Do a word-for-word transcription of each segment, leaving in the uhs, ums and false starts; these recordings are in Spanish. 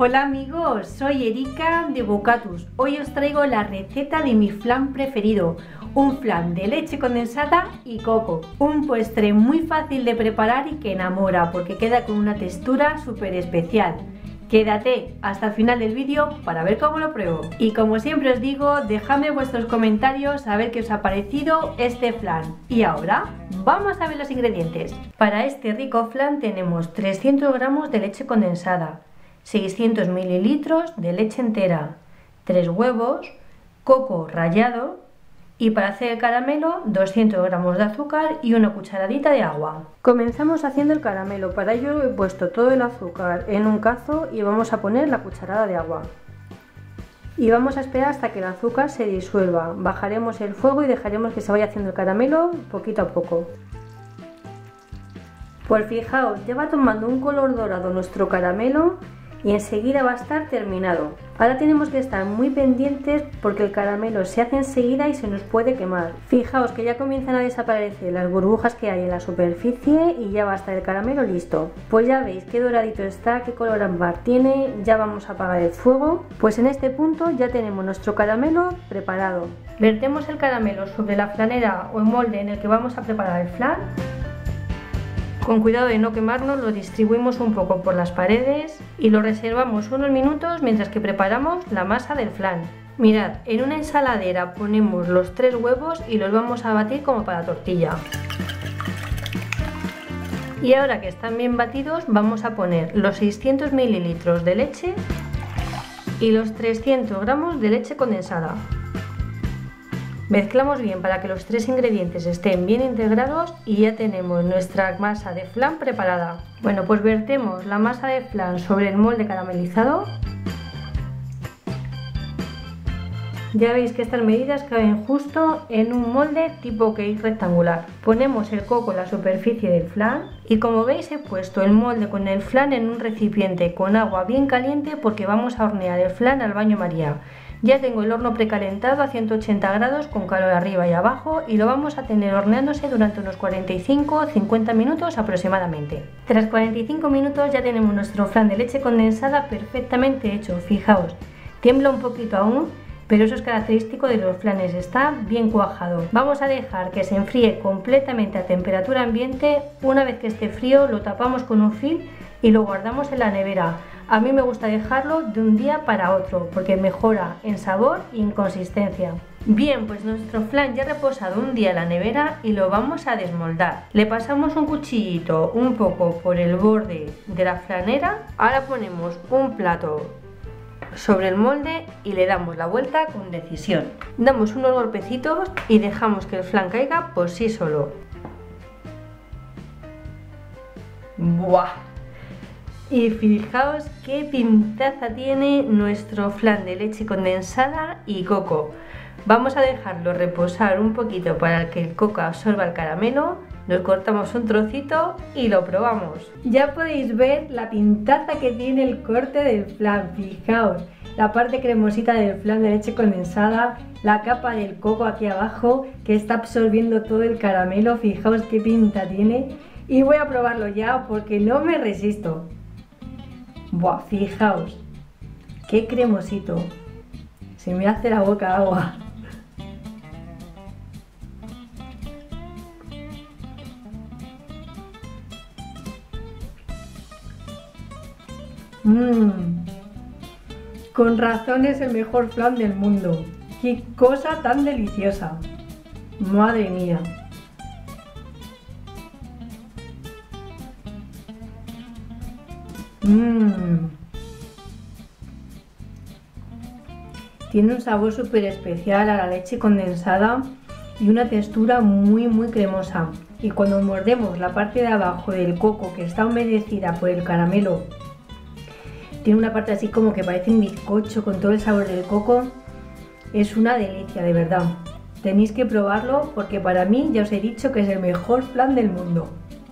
Hola amigos, soy Erika de Bocatus. Hoy os traigo la receta de mi flan preferido, un flan de leche condensada y coco. Un postre muy fácil de preparar y que enamora porque queda con una textura súper especial. Quédate hasta el final del vídeo para ver cómo lo pruebo. Y como siempre os digo, dejadme vuestros comentarios a ver qué os ha parecido este flan. Y ahora vamos a ver los ingredientes. Para este rico flan tenemos trescientos gramos de leche condensada, seiscientos mililitros de leche entera, tres huevos, coco rallado y para hacer el caramelo doscientos gramos de azúcar y una cucharadita de agua. Comenzamos haciendo el caramelo. Para ello he puesto todo el azúcar en un cazo y vamos a poner la cucharada de agua. Y vamos a esperar hasta que el azúcar se disuelva. Bajaremos el fuego y dejaremos que se vaya haciendo el caramelo poquito a poco. Pues fijaos, ya va tomando un color dorado nuestro caramelo y enseguida va a estar terminado. Ahora tenemos que estar muy pendientes porque el caramelo se hace enseguida y se nos puede quemar. Fijaos que ya comienzan a desaparecer las burbujas que hay en la superficie y ya va a estar el caramelo listo. Pues ya veis qué doradito está, qué color ámbar tiene. Ya vamos a apagar el fuego. Pues en este punto ya tenemos nuestro caramelo preparado. Vertemos el caramelo sobre la flanera o el molde en el que vamos a preparar el flan. Con cuidado de no quemarnos, lo distribuimos un poco por las paredes y lo reservamos unos minutos mientras que preparamos la masa del flan. Mirad, en una ensaladera ponemos los tres huevos y los vamos a batir como para tortilla. Y ahora que están bien batidos, vamos a poner los seiscientos mililitros de leche y los trescientos gramos de leche condensada. Mezclamos bien para que los tres ingredientes estén bien integrados y ya tenemos nuestra masa de flan preparada. Bueno, pues vertemos la masa de flan sobre el molde caramelizado. Ya veis que estas medidas caben justo en un molde tipo cake rectangular. Ponemos el coco en la superficie del flan y como veis he puesto el molde con el flan en un recipiente con agua bien caliente porque vamos a hornear el flan al baño María. Ya tengo el horno precalentado a ciento ochenta grados con calor arriba y abajo y lo vamos a tener horneándose durante unos cuarenta y cinco a cincuenta minutos aproximadamente. Tras cuarenta y cinco minutos ya tenemos nuestro flan de leche condensada perfectamente hecho. Fijaos, tiembla un poquito aún, pero eso es característico de los flanes, está bien cuajado. Vamos a dejar que se enfríe completamente a temperatura ambiente. Una vez que esté frío lo tapamos con un film y lo guardamos en la nevera. A mí me gusta dejarlo de un día para otro porque mejora en sabor y en consistencia. Bien, pues nuestro flan ya ha reposado un día en la nevera y lo vamos a desmoldar. Le pasamos un cuchillito un poco por el borde de la flanera. Ahora ponemos un plato sobre el molde y le damos la vuelta con decisión. Damos unos golpecitos y dejamos que el flan caiga por sí solo. ¡Buah! Y fijaos qué pintaza tiene nuestro flan de leche condensada y coco. Vamos a dejarlo reposar un poquito para que el coco absorba el caramelo. Nos cortamos un trocito y lo probamos. Ya podéis ver la pintaza que tiene el corte del flan. Fijaos, la parte cremosita del flan de leche condensada, la capa del coco aquí abajo que está absorbiendo todo el caramelo. Fijaos qué pinta tiene. Y voy a probarlo ya porque no me resisto. Buah, fijaos, qué cremosito, se me hace la boca agua. Mmm, con razón es el mejor flan del mundo. Qué cosa tan deliciosa, madre mía. Mmm. Tiene un sabor súper especial a la leche condensada y una textura muy muy cremosa. Y cuando mordemos la parte de abajo del coco que está humedecida por el caramelo, tiene una parte así como que parece un bizcocho con todo el sabor del coco. Es una delicia, de verdad. Tenéis que probarlo porque para mí ya os he dicho que es el mejor flan del mundo.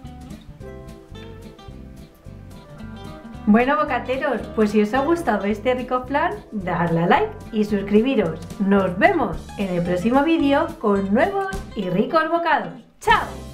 Bueno, bocateros, pues si os ha gustado este rico flan, dadle a like y suscribiros. Nos vemos en el próximo vídeo con nuevos y ricos bocados. ¡Chao!